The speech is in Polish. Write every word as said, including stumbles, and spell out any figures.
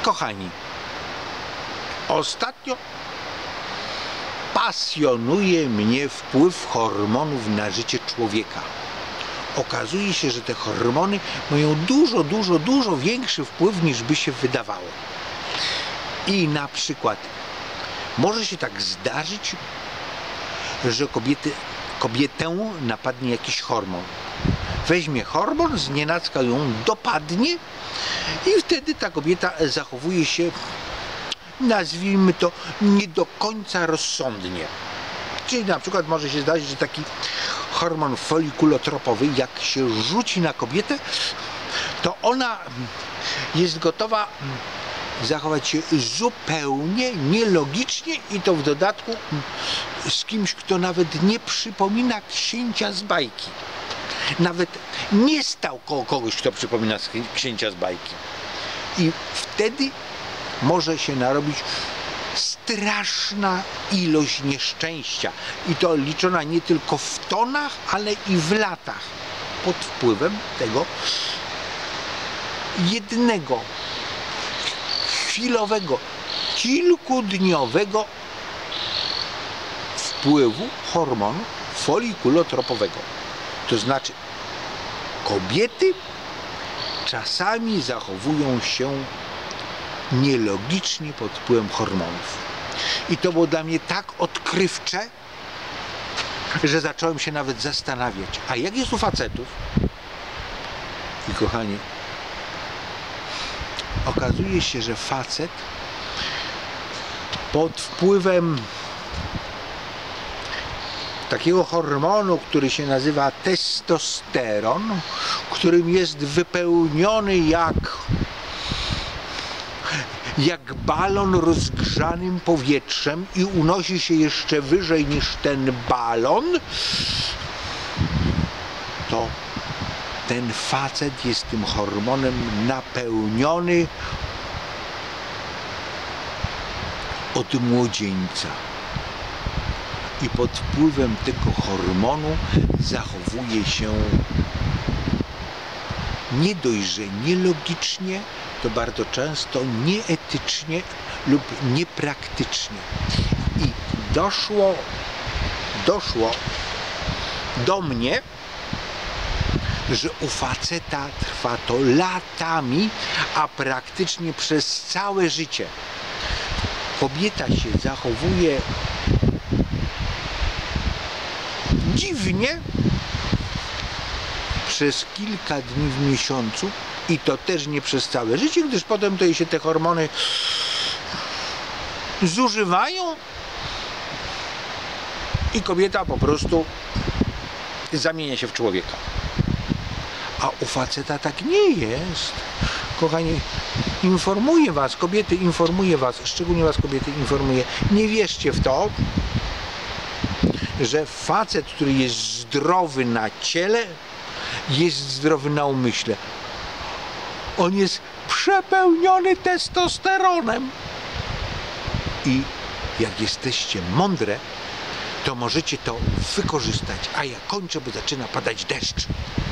Kochani, ostatnio pasjonuje mnie wpływ hormonów na życie człowieka. Okazuje się, że te hormony mają dużo, dużo, dużo większy wpływ, niż by się wydawało. I na przykład może się tak zdarzyć, że kobiety, kobietę napadnie jakiś hormon. Weźmie hormon, znienacka ją dopadnie i wtedy ta kobieta zachowuje się, nazwijmy to, nie do końca rozsądnie. Czyli na przykład może się zdarzyć, że taki hormon folikulotropowy, jak się rzuci na kobietę, to ona jest gotowa zachować się zupełnie nielogicznie i to w dodatku z kimś, kto nawet nie przypomina księcia z bajki. Nawet nie stał koło kogoś, kto przypomina księcia z bajki. I wtedy może się narobić straszna ilość nieszczęścia. I to liczona nie tylko w tonach, ale i w latach. Pod wpływem tego jednego chwilowego, kilkudniowego wpływu hormonu folikulotropowego. To znaczy, kobiety czasami zachowują się nielogicznie pod wpływem hormonów. I to było dla mnie tak odkrywcze, że zacząłem się nawet zastanawiać, a jak jest u facetów? I kochani, okazuje się, że facet pod wpływem takiego hormonu, który się nazywa testosteron, którym jest wypełniony jak jak balon rozgrzanym powietrzem i unosi się jeszcze wyżej niż ten balon, to ten facet jest tym hormonem napełniony od młodzieńca. I pod wpływem tego hormonu zachowuje się nie dość, że nielogicznie, to bardzo często nieetycznie lub niepraktycznie. I doszło, doszło do mnie, że u faceta trwa to latami, a praktycznie przez całe życie. Kobieta się zachowuje dziwnie przez kilka dni w miesiącu i to też nie przez całe życie, gdyż potem to jej się te hormony zużywają i kobieta po prostu zamienia się w człowieka. A u faceta tak nie jest. Kochani, informuję was, kobiety, informuję was, szczególnie was kobiety informuję, nie wierzcie w to, że facet, który jest zdrowy na ciele, jest zdrowy na umyśle. On jest przepełniony testosteronem. I jak jesteście mądre, to możecie to wykorzystać. A ja kończę, bo zaczyna padać deszcz.